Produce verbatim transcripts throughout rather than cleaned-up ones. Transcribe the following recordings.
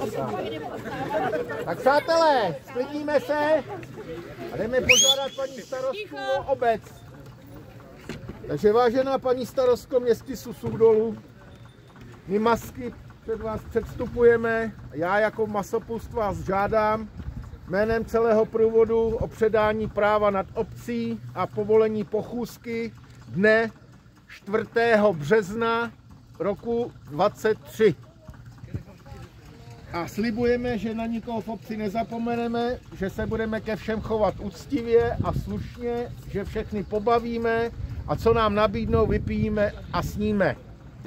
Tak přátelé, sklidníme se a jdeme požádat paní starostku o obec. Takže vážená paní starostko městí Susuk-Dolu, my masky před vás předstupujeme. Já jako masopust vás žádám jménem celého průvodu o předání práva nad obcí a povolení pochůzky dne čtvrtého března roku dvacet tři. A slibujeme, že na nikoho v obci nezapomeneme, že se budeme ke všem chovat úctivě a slušně, že všechny pobavíme a co nám nabídnou, vypijíme a sníme.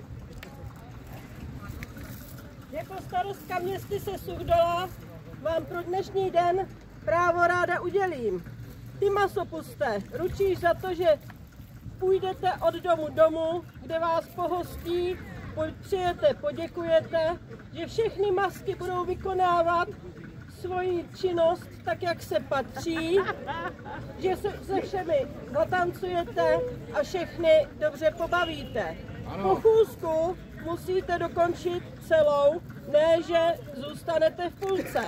Jako starostka městy Susuk-Dola vám pro dnešní den právo ráda udělím. Ty masopuste, ručíš za to, že půjdete od domu domů, kde vás pohostí, přijete, poděkujete, že všechny masky budou vykonávat svoji činnost tak, jak se patří, že se, se všemi zatancujete a všechny dobře pobavíte. Pochůzku musíte dokončit celou, ne že zůstanete v půlce.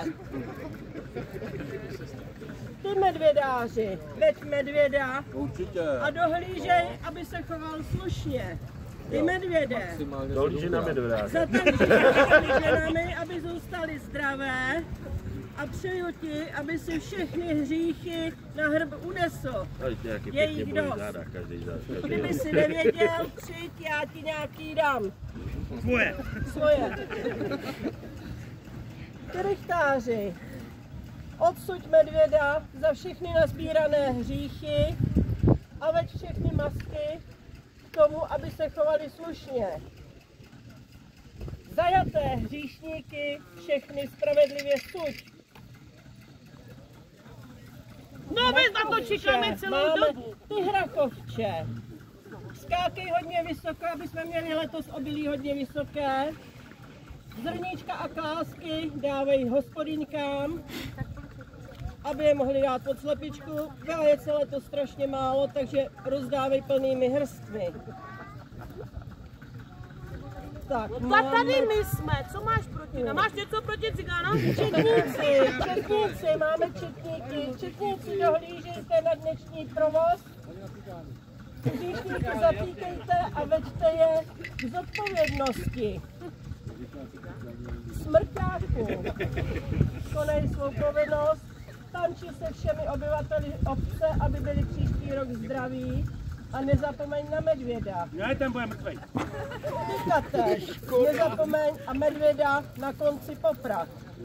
Ty medvědáři, veď medvěda a dohlížej, aby se choval slušně. Ty medvěde, dohlíží na medvědáře. zatančí ženami, aby zůstali zdravé a přeju ti, aby si všechny hříchy na hrb unesl. Je jich dost. Kdyby si nevěděl, přijď, já ti nějaký dám. Svoje. Svoje. Krychtáři, odsuď medvěda za všechny nazbírané hříchy a veď všechny masky k tomu, aby se chovali slušně. Zajaté hříšníky všechny spravedlivě suď. No my na to čekáme celou dobu. Ty hrachovče, skákej hodně vysoko, aby jsme měli letos obilí hodně vysoké. Zrníčka a klásky dávej hospodyňkám, aby je mohli dát pod slepičku. Vajec je letos strašně málo, takže rozdávej plnými hrstmi. Tak, no máme... tady my jsme, co máš proti nám? Máš něco proti cigánám? Četníci, četníci, máme četníky. Četníci, dohlížejte na dnešní provoz. Hříšníky zatýkejte a veďte je k zodpovědnosti. Smrťáku, konej svou povinnost, tančí se všemi obyvateli obce, aby byli příští rok zdraví a nezapomeň na medvěda. Já ten bude mrtvej. Tykatež, nezapomeň a medvěda na konci poprav.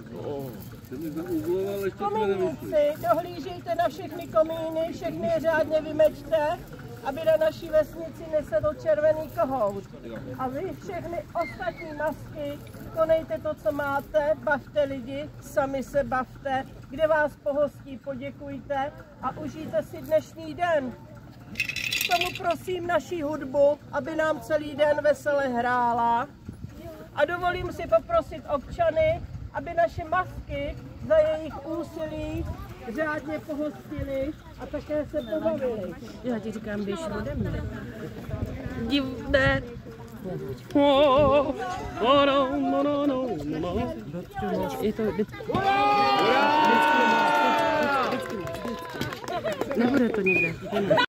Komíníci, dohlížejte na všechny komíny, všechny je řádně vymeďte, aby na naší vesnici nesedl červený kohout. A vy všechny ostatní masky, konejte to, co máte, bavte lidi, sami se bavte, kde vás pohostí, poděkujte a užijte si dnešní den. K tomu prosím naši hudbu, aby nám celý den vesele hrála. A dovolím si poprosit občany, aby naše masky za jejich úsilí řádně pohostili a také se pobavili. Já ti říkám, běž ode mě. Divné. Oh, oh, no, no, no, no, no. Je to vždycky. Vždycky. Nebude to nikde.